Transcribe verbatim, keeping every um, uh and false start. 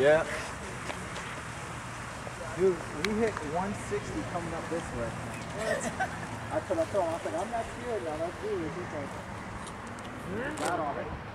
Yeah. Dude, we hit one sixty coming up this way. What? That's what I told him. I was like, I'm not sure now. Let's do this. He's like, not already.